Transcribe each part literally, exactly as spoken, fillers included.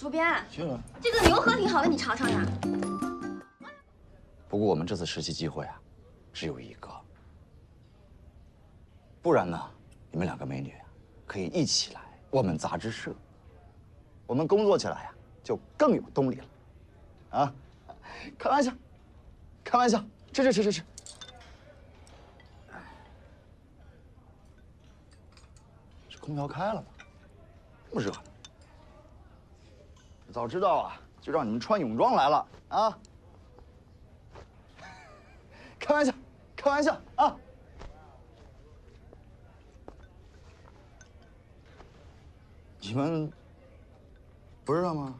主编， 去了。 这个牛河挺好的，你尝尝呀。 不过我们这次实习机会啊，只有一个。不然呢，你们两个美女可以一起来我们杂志社，我们工作起来呀就更有动力了。啊，开玩笑，开玩笑，吃吃吃吃吃。这空调开了吗？这么热呢。早知道啊，就让你们穿泳装来了啊！开玩笑，开玩笑啊！你们不热吗？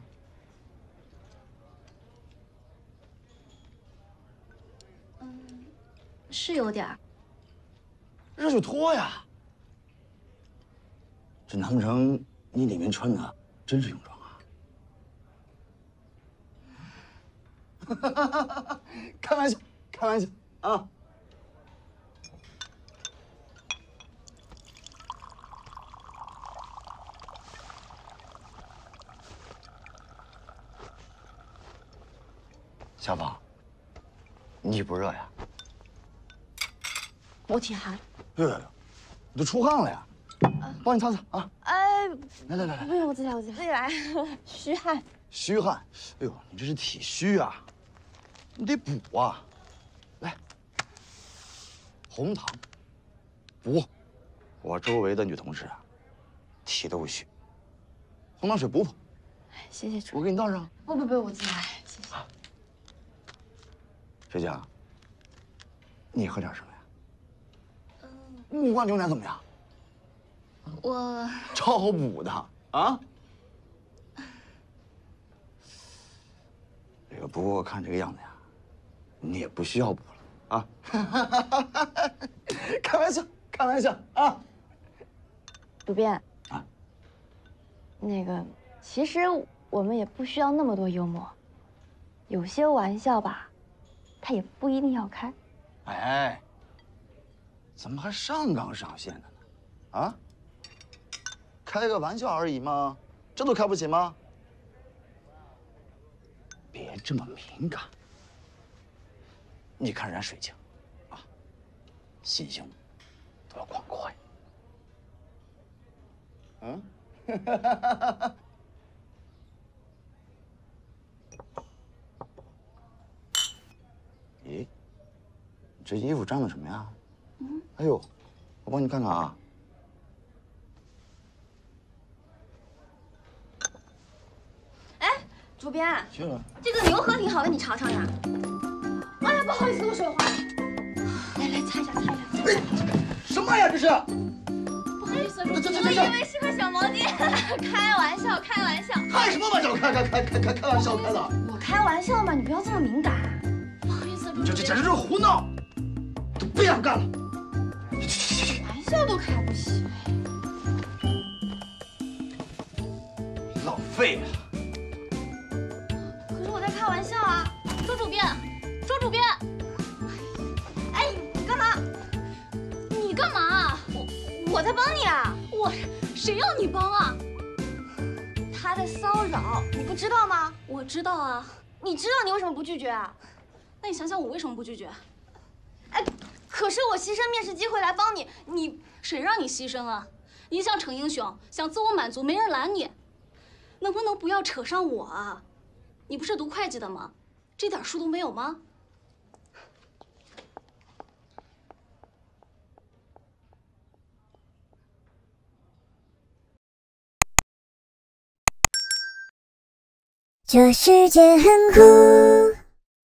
嗯，是有点儿。 热就脱呀。这难不成你里面穿的真是泳装啊？开玩笑，开玩笑啊！小芳，你不热呀？ 我挺寒。 哟哟哟，你都出汗了呀！帮你擦擦啊！ 哎， 来来来来， 不用，我自己来，我自己来。虚汗。 虚汗，哎呦，你这是体虚啊，你得补啊！来，红糖补，我周围的女同事啊，体都虚，红糖水补补。 谢谢主任。 我给你倒上。 不不不，我自己来，谢谢。 水江，你喝点什么呀？嗯，木瓜牛奶怎么样？ 我超补的啊！这个不过看这个样子呀，你也不需要补了啊！开玩笑，开玩笑啊！ 主编啊， 那个其实我们也不需要那么多幽默，有些玩笑吧，它也不一定要开。 哎，怎么还上纲上线的呢？啊？开个玩笑而已嘛，这都开不起吗？别这么敏感。你看人家水晶，啊，心胸多广阔呀。嗯，咦，你这衣服沾了什么呀？嗯，哎呦，我帮你看看啊。 主编， 去了。 这个牛河挺好的，你尝尝呀。哎呀，不好意思，我手滑。来来，擦一下，擦一下。 哎，什么呀这是？ 不好意思，主这这这我以为是块小毛巾。开玩笑，开玩笑。 开什么玩笑？开开开开开开玩笑开的。 我开玩笑嘛，你不要这么敏感。不好意思，主这这简直就是胡闹，都不想干了。 玩笑都开不起， 浪费了。 可是我在开玩笑啊。 周主编，周主编， 哎，你干嘛？ 你干嘛？ 我我在帮你啊。 我谁要你帮啊？ 他在骚扰，你不知道吗？ 我知道啊。 你知道你为什么不拒绝啊？ 那你想想我为什么不拒绝？ 哎，可是我牺牲面试机会来帮你，你谁让你牺牲啊？你想逞英雄，想自我满足，没人拦你。能不能不要扯上我啊？你不是读会计的吗？这点数都没有吗？ 这世界很酷。